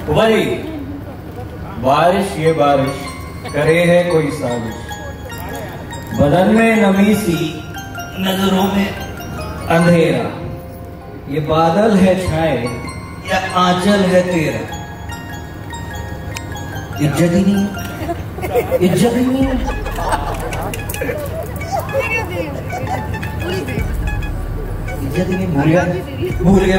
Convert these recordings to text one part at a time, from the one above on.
वही बारिश ये बारिश करे है कोई साजिश, बदन में नमी सी नजरों में अंधेरा, ये बादल है छाए या आंचल है तेरा। इज्जत ही नहीं, इज्जत ही नहीं, इज्जत ही नहीं, भूल गया भूल गया।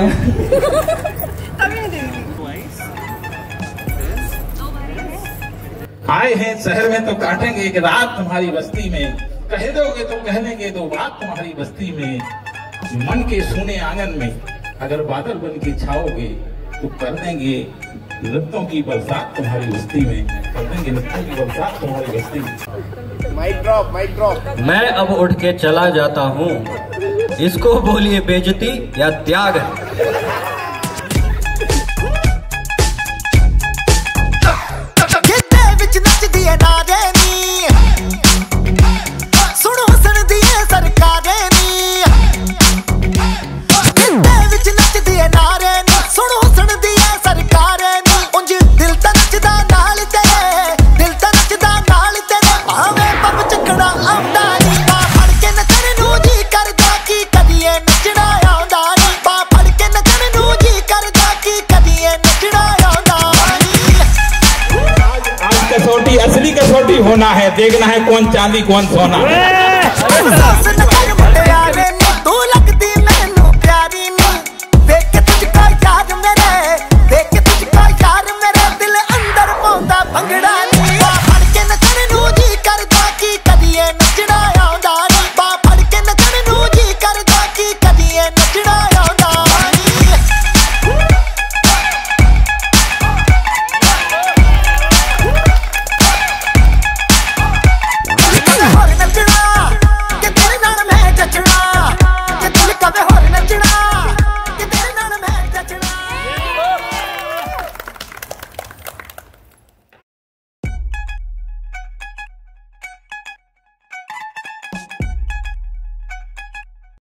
आए हैं शहर में तो काटेंगे एक रात तुम्हारी बस्ती में, कह दोगे तो कह लेंगे दो बात तुम्हारी बस्ती में। मन के सोने आंगन में अगर बादल बन के छाओगे तो कर देंगे लत्तों की बरसात तुम्हारी बस्ती में, कर देंगे लत्तों की बरसात तुम्हारी बस्ती में। Mic drop, mic drop. मैं अब उठ के चला जाता हूँ, इसको बोलिए बेइज्जती या त्याग। असली कसौटी होना है, देखना है कौन चांदी कौन सोना।